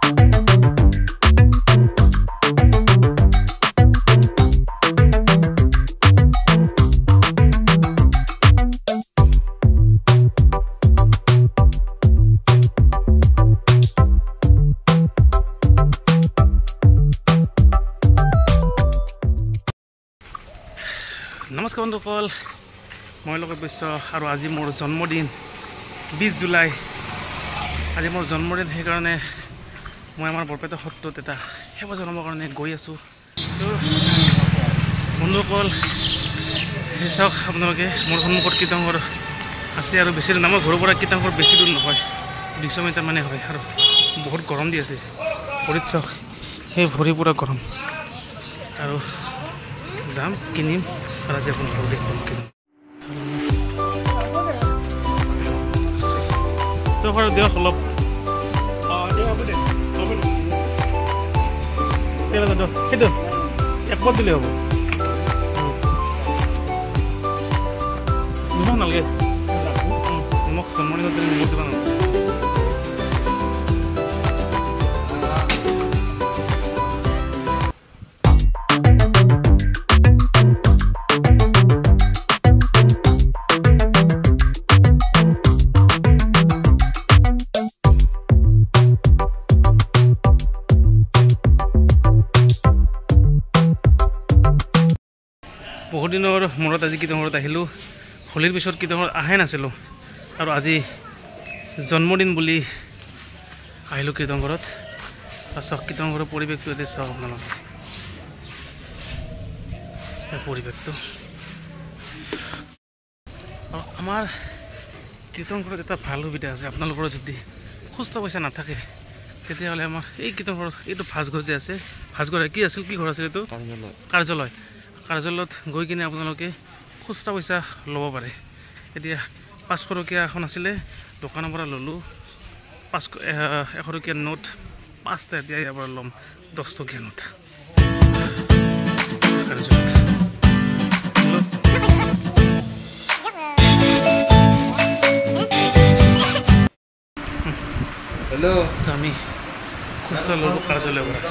নমস্কাৰ বন্ধুসকল মই লগত বৈশ্য আৰু আজি মোৰ জন্মদিন 20 জুলাই আজি মোৰ জন্মদিন সেইকাৰণে মই আমাৰ বৰপেটা সত্ৰত এটা সেৱা জনাবৰ কাৰণে গৈ আছোঁ তো বন্ধুসকল চাওক আপোনালোকে মোৰ সন্মুখত কীৰ্তনঘৰ আছে আৰু বেছি দূৰ আমাৰ ঘৰৰ পৰা কীৰ্তনঘৰ বেছি দূৰ নহয় 200 মিটাৰ মানে হয় আৰু বহুত গৰম দি আছে ভৰিত চাওক সেই ভৰি পুৰা গৰম আৰু যাম কিনিম আৰু আজি আপোনালোকক দেখুৱাম কিনিম তো বাৰু দিয়ক অলপ সেইটো একপত দিলে হ'ব নিমখ নালাগে নিমখ জন্মদিনত দিলে নিমখ দিব নালাগে বহুত দিনৰ মূৰত আজি কীৰ্তনঘৰত আহিলোঁ হোলীৰ পিছত কীৰ্তনঘৰত আহে নাছিলোঁ আৰু আজি জন্মদিন বুলি আহিলোঁ কীৰ্তনঘৰত চাওক কীৰ্তনঘৰৰ পৰিৱেশটো এতিয়া চাওক আপোনালোকে পৰিৱেশটো আৰু আমাৰ কীৰ্তনঘৰত এটা ভাল সুবিধা আছে আপোনালোকৰ যদি খুচৰা পইচা নাথাকে তেতিয়াহ'লে আমাৰ এই কীৰ্তনঘৰত এইটো ভাজঘৰ যে আছে ভাজঘৰ কি আছিল কি ঘৰ আছিল এইটো কাৰ্যালয়ত গৈ কিনে আপোনালোকে খুচৰা পইচা ল'ব পাৰে এতিয়া 500 টকীয়া এখন আছিলে দোকানৰ পৰা ল'লোঁ 100 টকীয়া নোট 5টা এতিয়া ইয়াৰ পৰা ল'ম 10 টকীয়া নোট হেল্ল' আমি খুচৰা ল'লোঁ কাৰ্যালয়ৰ পৰা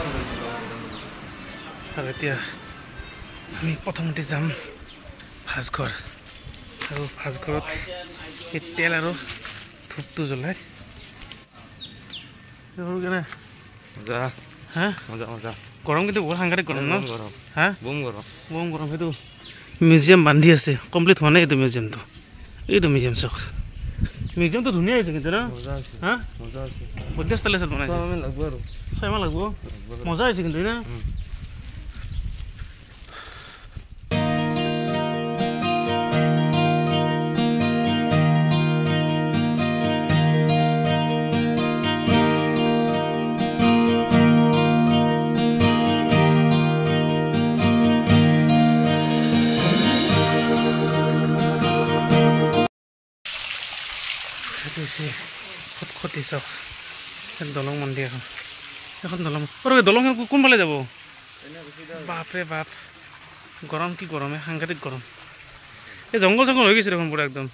আৰু এতিয়া আমি প্ৰথমতে যাম ভাজঘৰ আৰু ভাজঘৰত এই তেল আৰু ধূপটো জ্বলাই গৰম কিন্তু বহুত সাংঘাতিক গৰম ন হা বম গৰম সেইটো মিউজিয়াম বান্ধি আছে কমপ্লিট হোৱা নাই এইটো মিউজিয়াম চাওক মিউজিয়ামটো ধুনীয়া হৈছে কিন্তু ন হা বঢ়িয়া ষ্টাইল আছে বনাইছে 6 মাহ লাগব মজা হৈছে কিন্তু না খতি চাওক দলং মন্দিৰ এখন দলং কোনফালে যাব বাপৰে বাপ গৰম কি গৰমে সাংঘাতিক গৰম এই জংঘল হৈ গৈছে দেখোন পুৰা একদম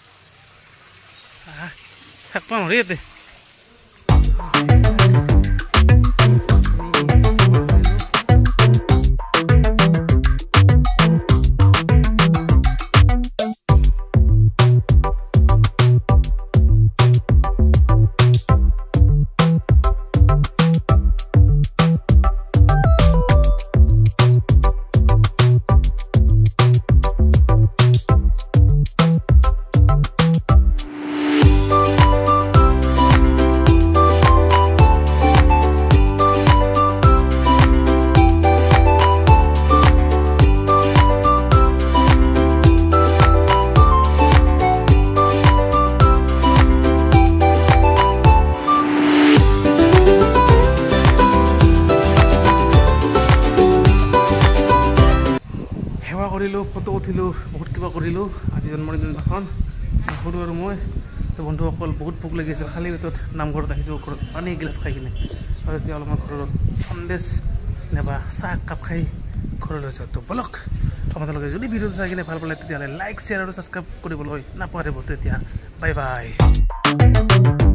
থাকিব নোৱাৰি ইয়াতে কৰিলোঁ ফটো উঠিলোঁ বহুত কিবা কৰিলোঁ আজি জন্মদিনখন সৰু আৰু মই তো বন্ধুসকল বহুত ভোক লাগি আছিল খালী পেটত নামঘৰত আহিছোঁ ঘৰত পানী এগিলাচ খাই কিনে আৰু এতিয়া অলপমান ঘৰত সন্দেশ নাইবা চাহ একাপ খাই ঘৰলৈ যাওঁ তো বলক আপোনালোকে যদি ভিডিঅ'টো চাই কিনে ভাল পালে তেতিয়াহ'লে লাইক শ্বেয়াৰ আৰু ছাবস্ক্ৰাইব কৰিবলৈ নাপাহৰিব তেতিয়া বাই বাই